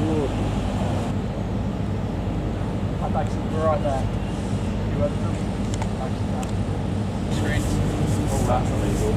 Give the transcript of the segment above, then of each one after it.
I'd actually be right there. You went from screen. All that's illegal.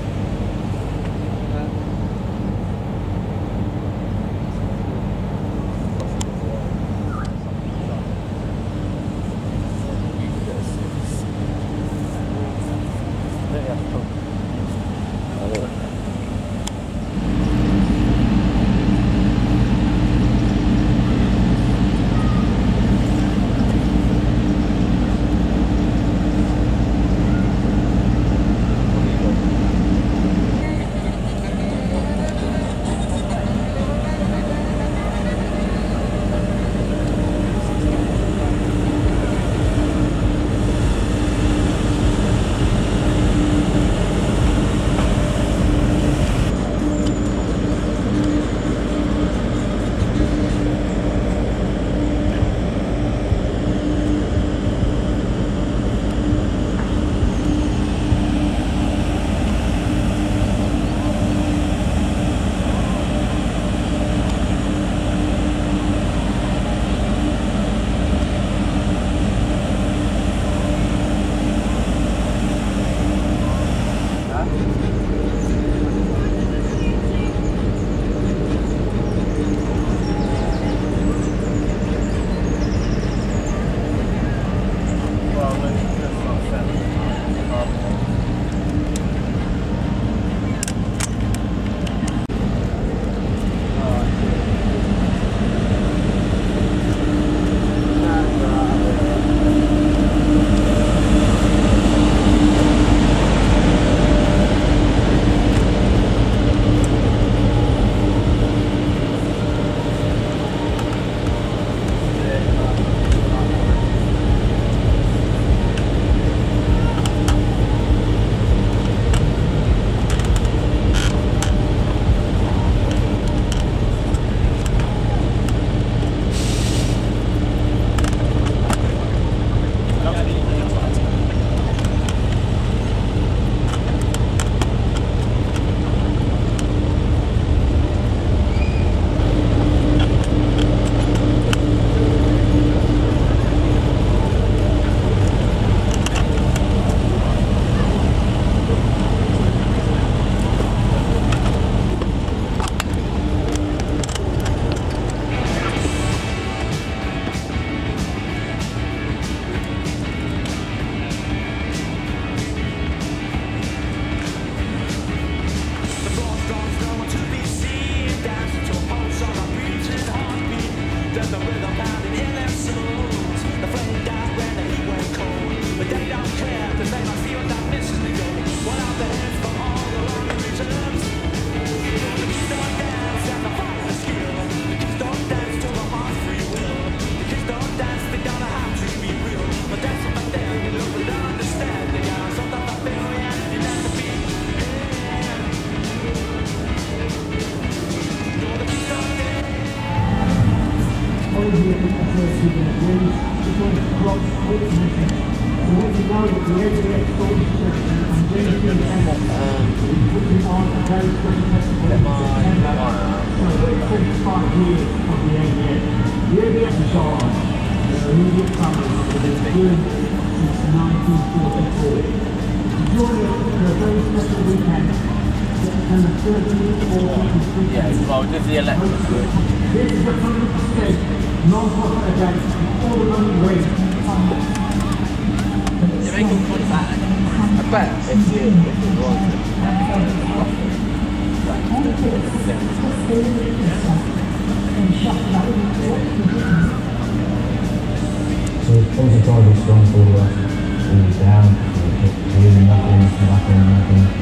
Yeah, well, this is the electric. This is a 100% non-profit event. All the money raised. They make good money back. I bet if it was. So it's also got to be strong for us. It's down, really nothing.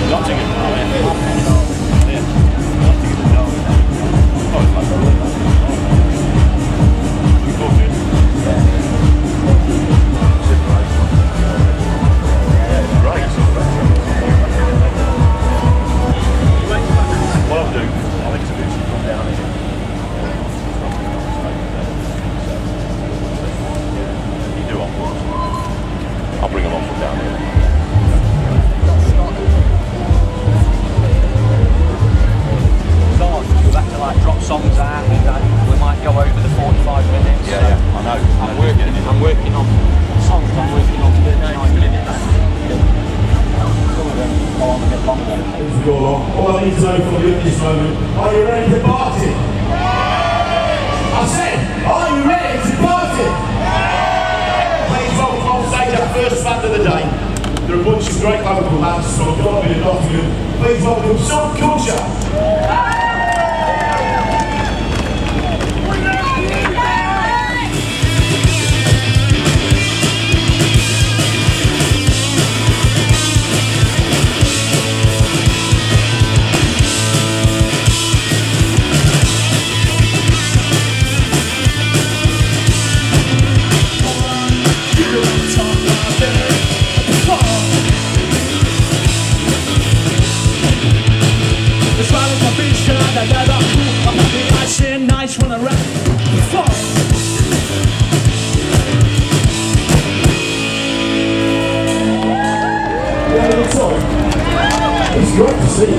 Nottingham, I mean. Yeah. Nottingham, no. Oh, it's like a really nice. Looking forward to it. Yeah. Super nice. Yeah, it's great. What I'll do, I'll introduce you from down here. You do on board. I'll bring them on from down here. We'll have to like drop songs out and we might go over the 45 minutes. Yeah, yeah, I know. I'm working on songs, I'm working on 39 minutes. Some of them go on a bit longer. All I need to know from you at this moment, are you ready to party? I said, are you ready to party? Please welcome on stage our first band of the day. There are a bunch of great local bands from Derbyshire and Nottingham. Please welcome SubCulture. Nice when I rap the floor. It's great to see you.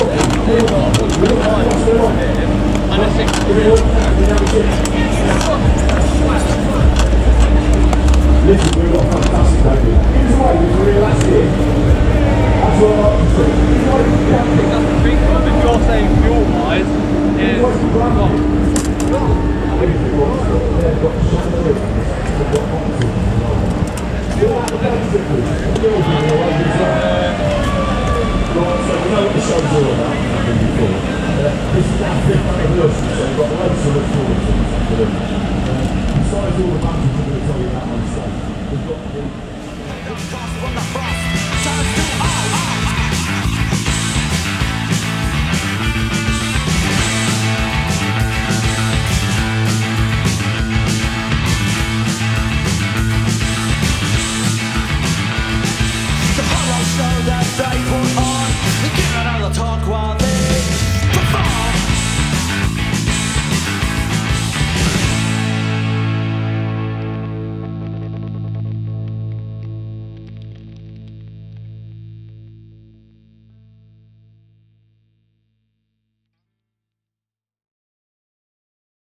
Listen, we've got fantastic idea. Here's why we can relax here. That's what I like to see. If you're saying fuel-wise, is This is our fifth anniversary, so we've got